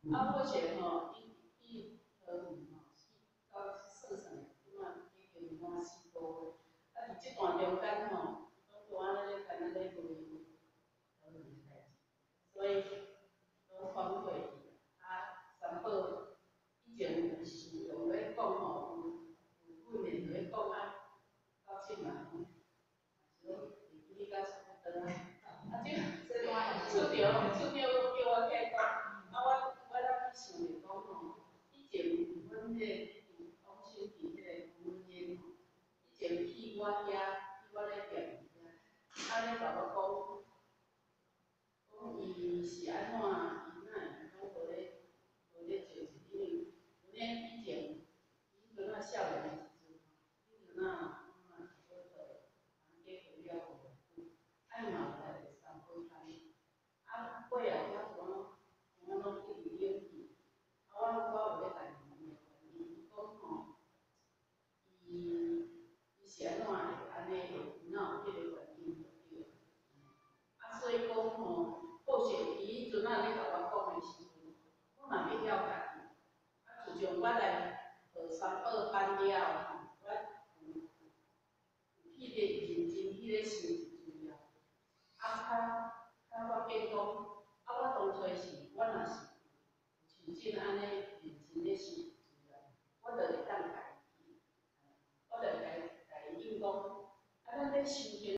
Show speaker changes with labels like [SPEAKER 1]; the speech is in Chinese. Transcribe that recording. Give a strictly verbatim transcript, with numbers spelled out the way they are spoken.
[SPEAKER 1] 啊，我是吼，伊伊桃园吼，到算算咧，即马已经满四个月。啊，伫即段中间吼，拢拄安尼咧，干那咧累桃园的代志，所以拢反过去。啊，三宝以前有时用咧讲吼，有有几年咧讲啊，到即嘛吼，是讲会记哩到差不多啊。啊，即即摆厝着厝着叫我起讲，啊我我当去想着讲吼，以前阮迄个王新平迄个婚姻吼，以前去我遐，去我咧店遐，啊咧甲我讲。讲伊是安怎，伊哪会拢无咧无咧照一因为阮咧以前，伊迄阵仔少年的时阵，迄阵仔嘛是做做人结婚了无偌久，啊伊嘛有来第三宝摊，啊尾啊我就讲，怎啊拢一直冷去，啊我我有咧家己问伊原因，伊讲吼，伊伊是安怎会安尼会，哪有迄个原因就对。啊，所以讲吼。或许伊迄阵仔咧甲我讲的时阵，我嘛要了解伊。啊，自从我来学三宝班了后，我有有迄个认真迄个心一阵了。啊，较较发觉讲，啊，我当初是我若是像真安尼认真咧想一阵了，我就会当家己去，我就会家家己应讲，啊，咱咧修行。